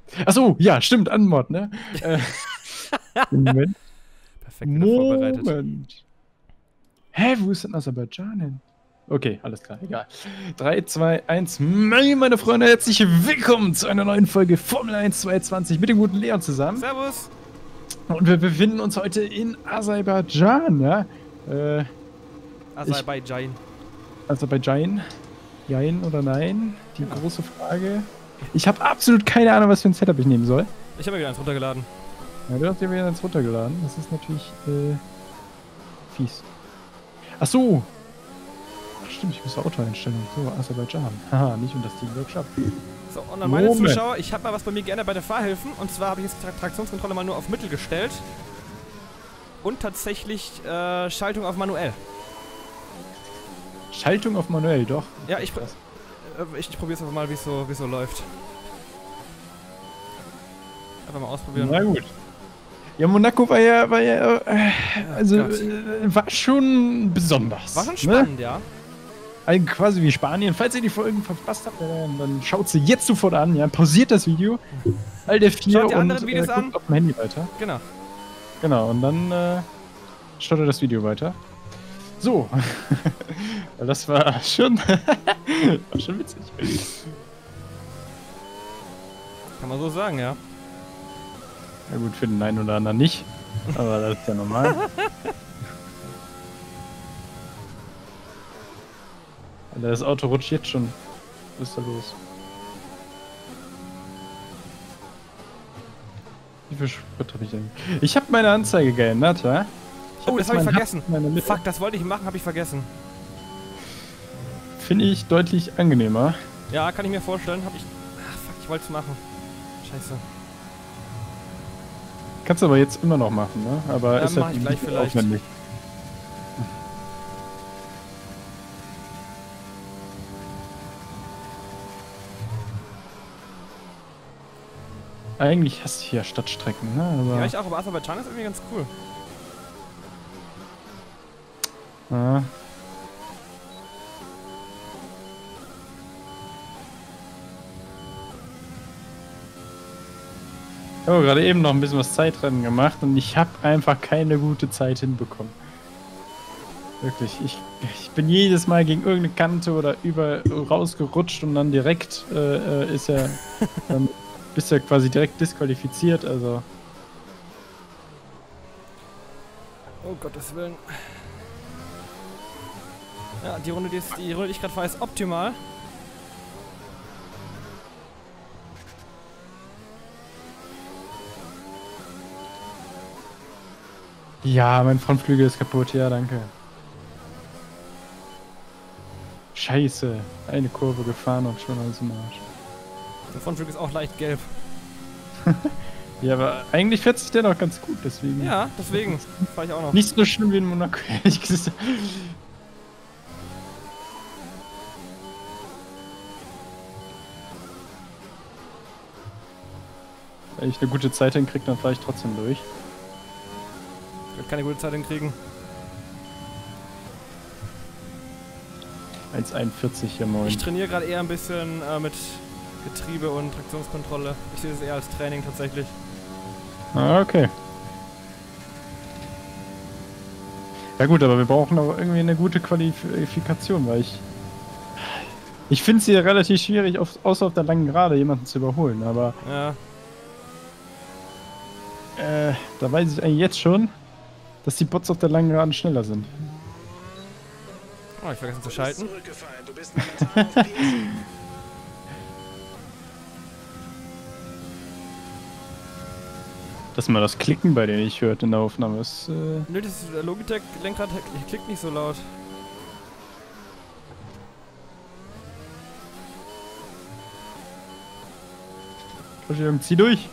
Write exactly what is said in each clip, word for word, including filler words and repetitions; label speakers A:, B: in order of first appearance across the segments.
A: Achso, ja, stimmt, Anmod, ne? äh, Moment.
B: Perfekt wieder vorbereitet.
A: Moment. Hä, wo ist denn Aserbaidschan hin? Okay, alles klar, egal. drei, zwei, eins. Meine Freunde, herzlich willkommen zu einer neuen Folge Formel eins zweihundertzwanzig mit dem guten Leon zusammen.
B: Servus.
A: Und wir befinden uns heute in Aserbaidschan, ja? Äh,
B: Aserbaidschan.
A: Aserbaidschan? Jein oder nein? Die
B: Genau.
A: große Frage. Ich habe absolut keine Ahnung, was für ein Setup ich nehmen soll.
B: Ich habe mir wieder eins runtergeladen.
A: Ja, du hast dir wieder eins runtergeladen. Das ist natürlich äh, fies. Ach so. Ach, stimmt, ich muss Auto-Einstellungen. So, Aserbaidschan. Haha, nicht um das Team Workshop.
B: So, und an meine
A: Moment.
B: Zuschauer, ich habe mal was bei mir geändert bei der Fahrhilfen. Und zwar habe ich jetzt die Tra- Traktionskontrolle mal nur auf Mittel gestellt. Und tatsächlich äh, Schaltung auf manuell.
A: Schaltung auf manuell, doch.
B: Ja, ich, pr äh, ich, ich probiere es einfach mal, wie es so, wie's so läuft. Einfach mal ausprobieren.
A: Na gut. Ja, Monaco war ja, war ja, äh, also,
B: Gott.
A: äh, war schon besonders.
B: War schon
A: ne?
B: spannend, ja.
A: Also quasi wie Spanien. Falls ihr die Folgen verpasst habt, dann, dann schaut sie jetzt sofort an, ja. Pausiert das Video. All der vier
B: Schaut die
A: und
B: anderen Videos
A: äh, guckt
B: an.
A: auf dem Handy weiter.
B: Genau.
A: Genau, und dann äh, schaut ihr das Video weiter. So. Weil das war schon, war schon witzig.
B: Kann man so sagen, ja.
A: Ja gut, für den einen oder anderen nicht. Aber das ist ja normal. Alter, das Auto rutscht jetzt schon. Was ist da los? Wie viel Sprit habe ich denn? Ich habe meine Anzeige geändert, ja? Ich
B: Oh, das habe ich vergessen.
A: Fuck.
B: Fuck, das wollte ich machen, habe ich vergessen.
A: Finde ich deutlich angenehmer.
B: Ja, kann ich mir vorstellen. Hab ich. Ah, fuck, ich wollte es machen. Scheiße.
A: Kannst du aber jetzt immer noch machen, ne? Aber
B: Ja,
A: ist
B: mach
A: halt
B: ich gleich
A: nicht
B: vielleicht.
A: aufwendig. Eigentlich hast du hier Stadtstrecken, ne? Aber
B: Ja, ich auch, aber Aserbaidschan ist irgendwie ganz cool.
A: ja. Ich habe gerade eben noch ein bisschen was Zeitrennen gemacht und ich habe einfach keine gute Zeit hinbekommen. Wirklich, ich, ich bin jedes Mal gegen irgendeine Kante oder über rausgerutscht und dann direkt äh, ist er, dann bist du ja quasi direkt disqualifiziert, also.
B: Oh Gottes Willen. Ja, die Runde, die, ist, die Runde, die ich gerade fahre, ist optimal.
A: Ja, mein Frontflügel ist kaputt, ja, danke. Scheiße, eine Kurve gefahren und schon alles im Arsch.
B: Der Frontflügel ist auch leicht gelb.
A: Ja, aber eigentlich fährt sich der noch ganz gut, deswegen.
B: Ja, deswegen fahre ich auch noch.
A: Nicht so schlimm wie in Monaco, ehrlich gesagt. Wenn ich eine gute Zeit hinkriege, dann fahre ich trotzdem durch.
B: Ich werde keine gute Zeit hinkriegen.
A: eins einundvierzig hier, moin.
B: Ich trainiere gerade eher ein bisschen äh, mit Getriebe und Traktionskontrolle. Ich sehe das eher als Training tatsächlich.
A: Ah, okay. Ja gut, aber wir brauchen auch irgendwie eine gute Qualifikation, weil ich... Ich finde es hier relativ schwierig, auf, außer auf der langen Gerade jemanden zu überholen, aber...
B: Ja.
A: Äh, da weiß ich eigentlich jetzt schon, dass die Bots auf der langen Geraden schneller sind.
B: Oh, ich vergessen zu schalten.
C: Du bist momentan auf P S.
A: Dass man das Klicken bei denen nicht hört in der Aufnahme ist... Äh
B: Nö, das ist, der Logitech-Lenkrad klickt nicht so laut.
A: Entschuldigung, zieh durch!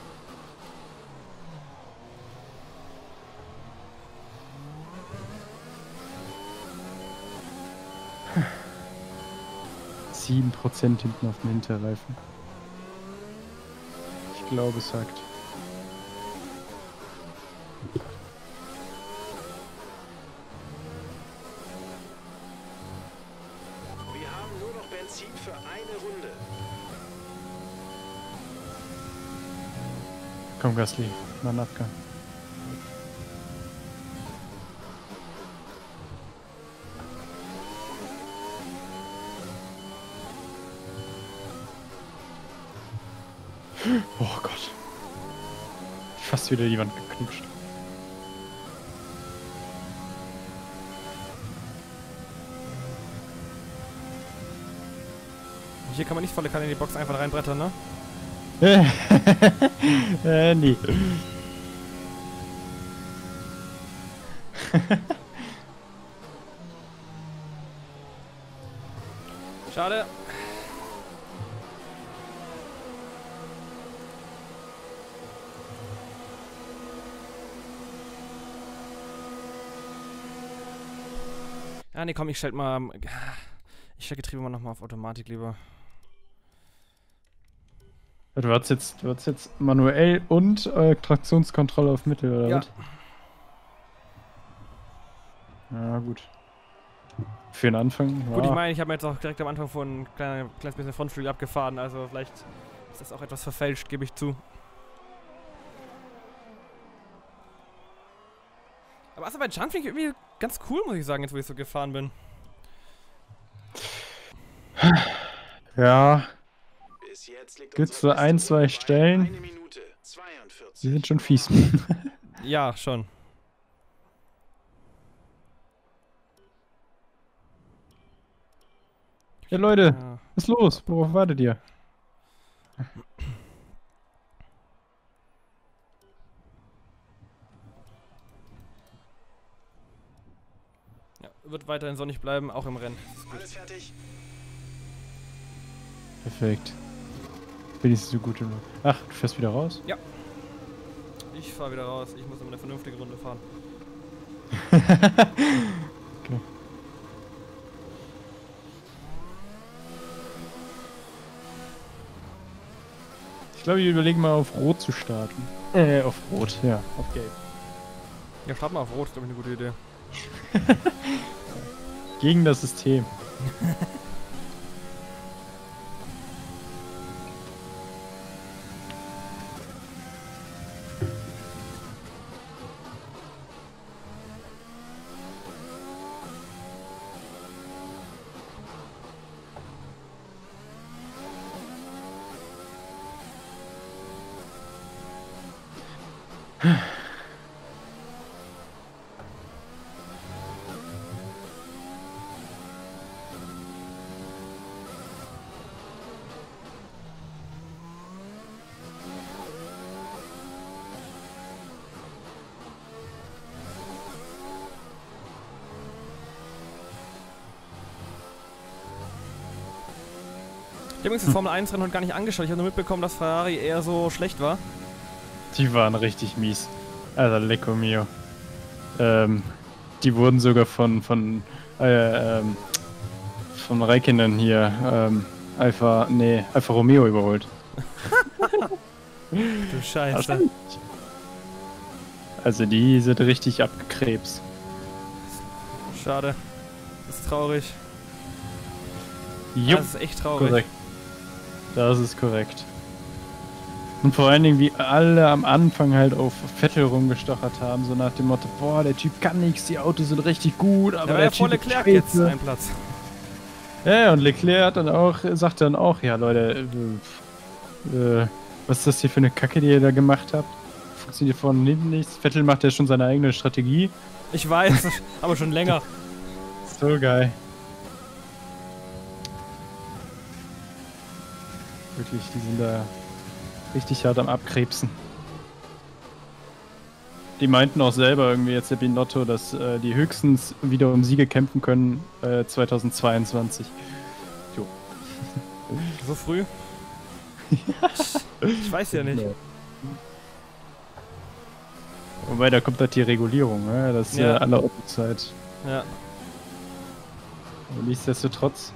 A: sieben Prozent hinten auf dem Hinterreifen. Ich glaube, es sagt.
C: Wir haben nur noch Benzin für eine Runde.
A: Komm, Gasly, mal einen Abgang. Oh Gott. Fast wieder die Wand geknutscht.
B: Hier kann man nicht volle Kanne in die Box einfach reinbrettern, ne?
A: äh, nee.
B: Schade. Ja, nee, komm, ich stell mal... Ich stell Getriebe mal nochmal auf Automatik lieber.
A: Du hast jetzt, du hast jetzt manuell und äh, Traktionskontrolle auf Mittel, oder
B: Ja.
A: was? Ja, gut. Für den Anfang.
B: Gut,
A: Ja.
B: ich meine, ich habe mir jetzt auch direkt am Anfang von ein kleiner, kleines bisschen Frontflügel abgefahren, also vielleicht ist das auch etwas verfälscht, gebe ich zu. Aber Aserbaidschan finde ich irgendwie ganz cool, muss ich sagen, jetzt wo ich so gefahren bin.
A: Ja,
C: Bis jetzt liegt
A: gibt's
C: unsere
A: so ein,
C: beste
A: zwei
C: Uhr bei
A: Stellen.
C: eine Minute zweiundvierzig.
A: Die sind schon fies.
B: Ja, schon.
A: Ja, Leute,
B: Ja.
A: was ist los? Worauf wartet ihr?
B: Ja, wird weiterhin sonnig bleiben, auch im Rennen. Das ist gut.
C: Alles fertig?
A: Perfekt. Wenigstens so gut. Ach, du fährst wieder raus?
B: Ich fahre wieder raus, ich muss um eine vernünftige Runde fahren.
A: Okay. Ich glaube, ich überlege mal auf Rot zu starten. Äh, auf Rot, ja, auf Gelb.
B: Ja, start mal auf Rot, ist glaube ich eine gute Idee.
A: Gegen das System.
B: Ich habe übrigens das Formel eins Rennen heute gar nicht angeschaut, ich habe nur mitbekommen, dass Ferrari eher so schlecht war.
A: Die waren richtig mies. Also, lecco mio. Ähm, die wurden sogar von, von, äh, ähm, von Räikkönen hier, ähm, Alfa, nee, Alfa Romeo überholt.
B: Du Scheiße.
A: Also, die sind richtig abgekrebst.
B: Schade. Das ist traurig.
A: Jupp,
B: Das ist echt traurig.
A: korrekt. Das ist korrekt. Und vor allen Dingen, wie alle am Anfang halt auf Vettel rumgestochert haben, so nach dem Motto, boah, der Typ kann nichts, die Autos sind richtig gut, aber
B: Da war
A: der
B: ja vor
A: Typ ist
B: Leclerc jetzt
A: scheiße.
B: ein Platz.
A: Ja, und Leclerc hat dann auch, sagt dann auch, ja Leute, äh, äh, was ist das hier für eine Kacke, die ihr da gemacht habt? Funktioniert vorne und hinten nichts. Vettel macht ja schon seine eigene Strategie.
B: Ich weiß, aber schon länger.
A: So geil. Wirklich, die sind da richtig hart am Abkrebsen. Die meinten auch selber irgendwie jetzt der Binotto, dass äh, die höchstens wieder um Siege kämpfen können äh, zweitausendzweiundzwanzig. Jo.
B: So früh? Ich weiß ja nicht.
A: Wobei, da kommt halt die Regulierung, ne? Das ist
B: Ja.
A: ja alle Autozeit.
B: Ja.
A: Aber nichtsdestotrotz.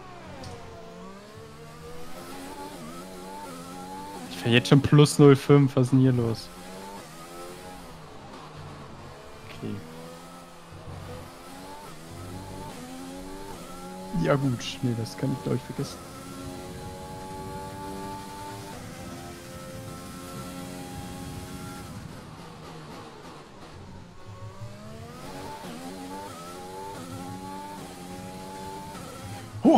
A: Ich fahre jetzt schon plus null Komma fünf, was ist denn hier los? Okay. Ja gut, nee, das kann ich glaube ich vergessen. Oh.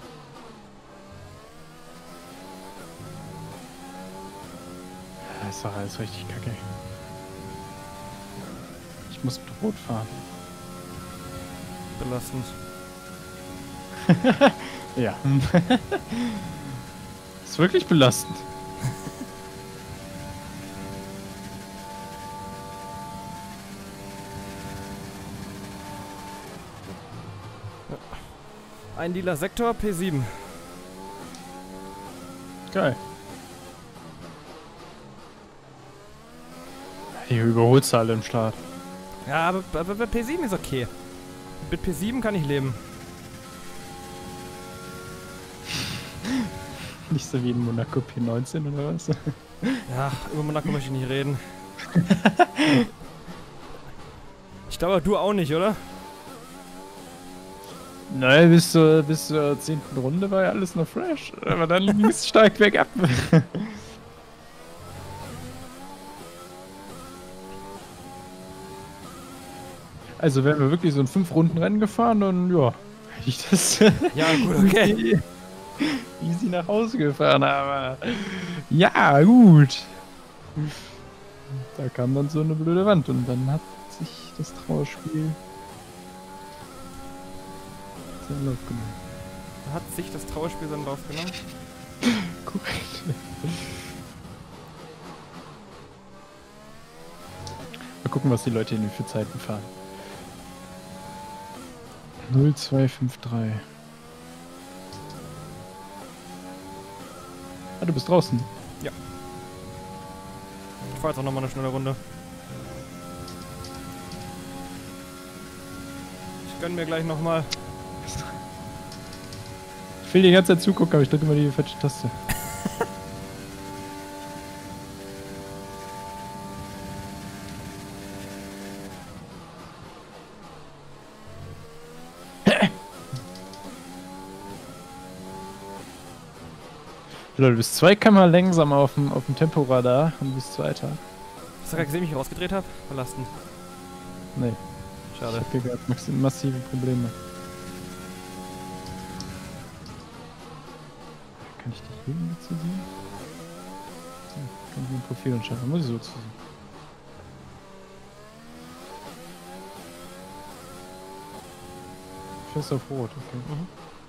A: Das ist doch alles richtig kacke. Ich muss mit Rot fahren.
B: Belastend.
A: Ja. Ist wirklich belastend.
B: Ein Dealer Sektor, P sieben.
A: Geil. Hier überholst du alle im Start.
B: Ja, aber, aber bei P sieben ist okay. Mit P sieben kann ich leben.
A: Nicht so wie in Monaco P neunzehn oder was?
B: Ja, über Monaco möchte ich nicht reden. Ich glaube, du auch nicht, oder?
A: Nein, bis zur, bis zur zehnten Runde war ja alles noch fresh. Aber dann ging es stark bergab. Also wären wir wirklich so ein fünf Runden Rennen gefahren, dann ja, hätte ich das
B: Ja, gut, okay.
A: easy nach Hause gefahren, aber ja, gut. Da kam dann so eine blöde Wand und dann hat sich das Trauerspiel seinen Lauf genommen.
B: Hat sich das Trauerspiel seinen Lauf genommen?
A: Korrekt. Mal gucken, was die Leute in für Zeiten fahren. null zwei fünf drei. Ah, du bist draußen.
B: Ja. Ich fahr jetzt auch nochmal eine schnelle Runde. Ich gönn mir gleich nochmal.
A: Ich will die ganze Zeit zugucken, aber ich drücke immer die falsche Taste. Leute, du bist zwei Kilometer langsamer auf dem, auf dem Temporadar und bist Zweiter.
B: Hast du gerade gesehen, wie ich rausgedreht habe? Belastend.
A: Nee.
B: Schade.
A: Ich hab hier gerade massive Probleme. Kann ich dich hier dazu sehen? So, kann ich mein Profil entscheiden. Muss ich so zu sehen. Fährst auf Rot, okay.
B: Mhm.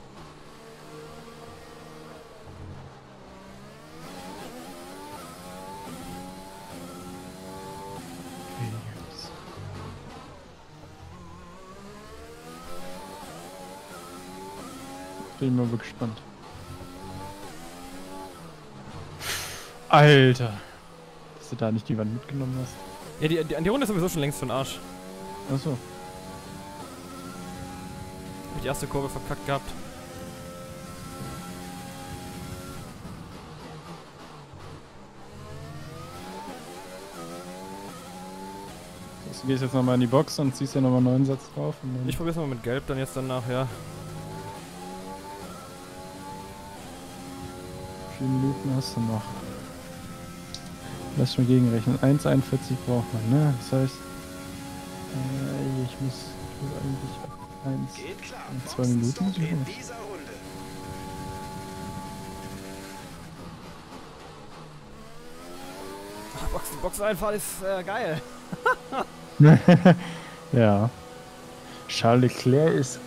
A: Bin ich mal gespannt. Alter! Dass du da nicht die Wand mitgenommen hast.
B: Ja, die, die, die Runde ist sowieso schon längst für den Arsch.
A: Achso.
B: Hab die erste Kurve verkackt gehabt.
A: Du gehst jetzt nochmal in die Box und ziehst ja nochmal einen neuen Satz drauf. Und dann
B: Ich probier's mal mit Gelb, dann jetzt danach, ja.
A: Wie viele Minuten hast du noch? Lass mal gegenrechnen. eins Komma einundvierzig braucht man, ne? Das heißt, äh, ich muss, ich muss eigentlich ab eins,
C: Geht klar.
A: zwei Minuten.
C: Boxenstopp in dieser Runde.
B: Ach, Box, Boxeneinfall ist äh, geil.
A: Ja. Charles Leclerc ist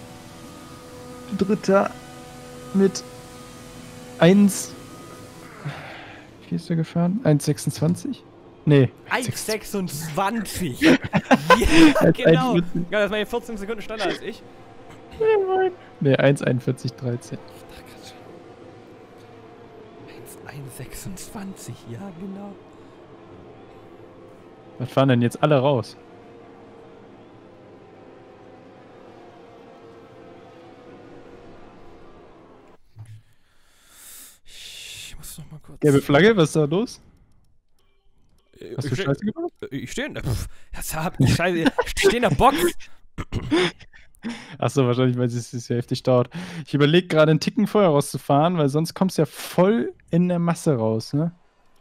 A: Dritter mit eins. Wie ist er gefahren? eins Komma sechsundzwanzig? Nee.
B: eins Komma sechsundzwanzig! Ja, genau! Ja, das war ja vierzehn Sekunden schneller als ich.
A: Nee, eins Komma einundvierzig dreizehn.
B: eins Komma sechsundzwanzig, ja genau.
A: Was fahren denn jetzt alle raus?
B: Ich muss noch mal kurz...
A: Gelbe Flagge, was ist da los?
B: Äh,
A: Hast
B: ich
A: du
B: steh-
A: Scheiße gemacht?
B: äh, Ich stehe in der... Pff, das hab ich Scheiße... Ich stehe in der Box!
A: Achso, wahrscheinlich, weil es es ja heftig dauert. Ich überlege gerade einen Ticken vorher rauszufahren, weil sonst kommst du ja voll in der Masse raus, ne?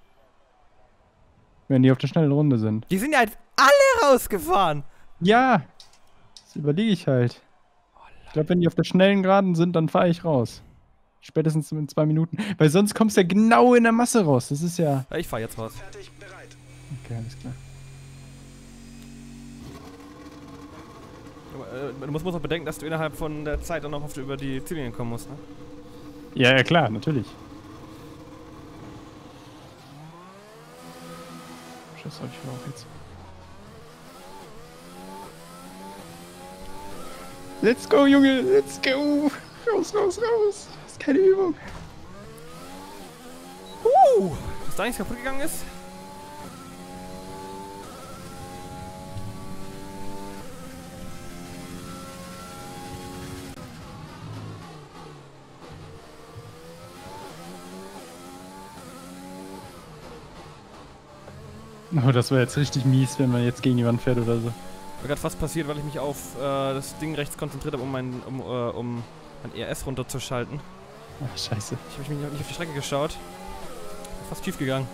A: Wenn die auf der schnellen Runde sind.
B: Die sind ja jetzt alle rausgefahren!
A: Ja! Das überlege ich halt. glaube, wenn die auf der schnellen Geraden sind, dann fahre ich raus. Spätestens in zwei Minuten. Weil sonst kommst du ja genau in der Masse raus. Das ist ja...
B: Ja, ich fahr jetzt raus.
C: Fertig, bereit.
A: Okay, alles klar.
B: Aber, äh, Du musst, musst auch bedenken, dass du innerhalb von der Zeit dann noch auf, über die Ziellinie kommen musst, ne?
A: Ja, ja, klar, natürlich. Scheiße, hab ich auch jetzt. Let's go, Junge! Let's go! Raus, raus, raus! Das ist keine Übung.
B: Uh, dass da nichts kaputt gegangen ist?
A: Oh, das wäre jetzt richtig mies, wenn man jetzt gegen die Wand fährt oder so.
B: Mir gerade fast passiert, weil ich mich auf äh, das Ding rechts konzentriert habe, um mein, um, äh, um mein E R S runterzuschalten.
A: Ach, scheiße.
B: Ich habe mich nicht auf die Strecke geschaut. Fast schief gegangen.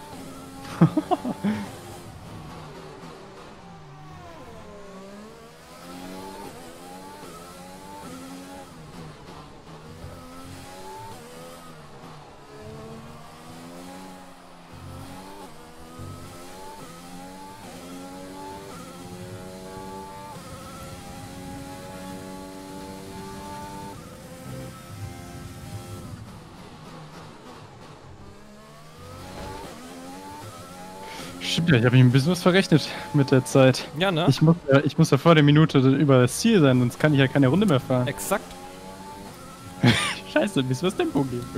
A: Stimmt ja, ich habe mich ein bisschen was verrechnet mit der Zeit.
B: Ja, ne?
A: Ich muss, ja, ich muss ja vor der Minute über das Ziel sein, sonst kann ich ja keine Runde mehr fahren.
B: Exakt.
A: Scheiße, ein bisschen was Tempo geben.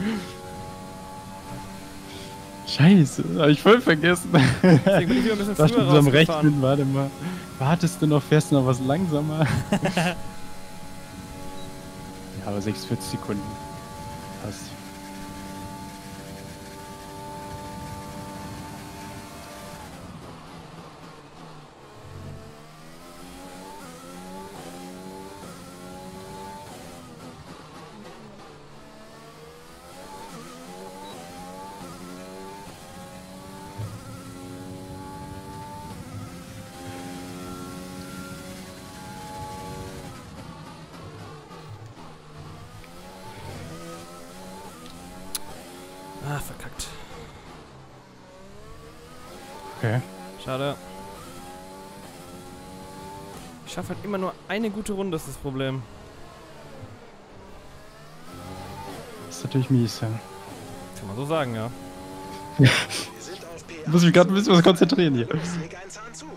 A: Scheiße, hab ich voll vergessen.
B: Deswegen bin ich wieder ein bisschen
A: Da
B: früher
A: steht so am
B: rausgefahren.
A: Rechnen, warte mal. Wartest du noch, fährst du noch was langsamer? Ja, aber sechsundvierzig Sekunden. Passt.
B: Ah, verkackt.
A: Okay.
B: Schade. Ich schaffe halt immer nur eine gute Runde, ist das Problem.
A: Das ist natürlich mies, ja.
B: Kann man so sagen, ja.
C: Wir sind auf P
A: Ich muss mich gerade ein bisschen was konzentrieren hier.
C: Leg einen Zahn zu.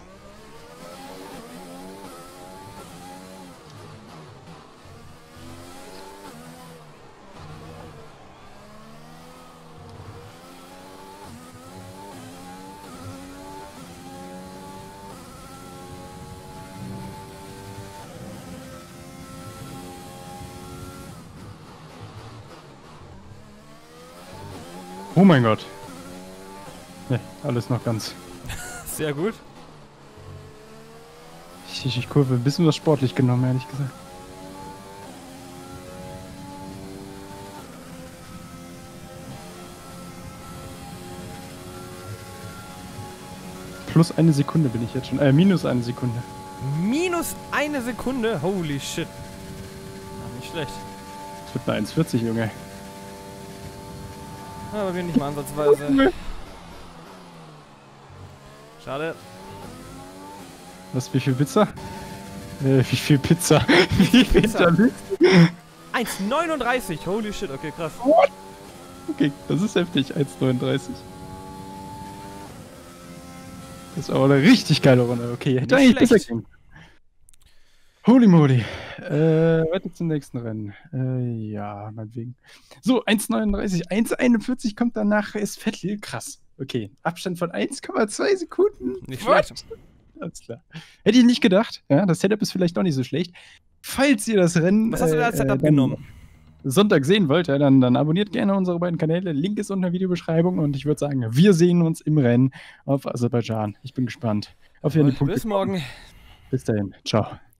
A: Oh mein Gott. Ne, alles noch ganz.
B: Sehr gut.
A: Ich, ich, ich Kurve ein bisschen was sportlich genommen, ehrlich gesagt. Plus eine Sekunde bin ich jetzt schon. Äh, minus eine Sekunde.
B: Minus eine Sekunde? Holy shit. Na, nicht schlecht.
A: Das wird eine eins vierzig, Junge.
B: Aber wir nicht mal ansatzweise. Schade.
A: Was, wie viel Pizza? Äh, wie viel Pizza? Wie viel
B: Pizza?
A: Pizza?
B: eins neununddreißig. Holy shit. Okay, krass.
A: Okay, das ist heftig. eins neununddreißig. Das ist aber eine richtig geile Runde. Okay, hätte
B: Nicht
A: eigentlich besser
B: schlecht.
A: gehen. Holy moly. Äh, weiter zum nächsten Rennen. Äh, ja, meinetwegen. So, eins neununddreißig, eins einundvierzig kommt danach, ist Vettel. Krass. Okay, Abstand von eins Komma zwei Sekunden.
B: Nicht
A: What?
B: schlecht.
A: Alles klar. Hätte ich nicht gedacht. Ja, das Setup ist vielleicht doch nicht so schlecht. Falls ihr das Rennen
B: Was hast du da als
A: äh,
B: Setup
A: dann
B: genommen?
A: Sonntag sehen wollt, ja, dann, dann abonniert gerne unsere beiden Kanäle. Link ist unter der Videobeschreibung und ich würde sagen, wir sehen uns im Rennen auf Aserbaidschan. Ich bin gespannt, ob wir an die Punkte
B: Bis
A: kommen.
B: morgen.
A: Bis dahin. Ciao.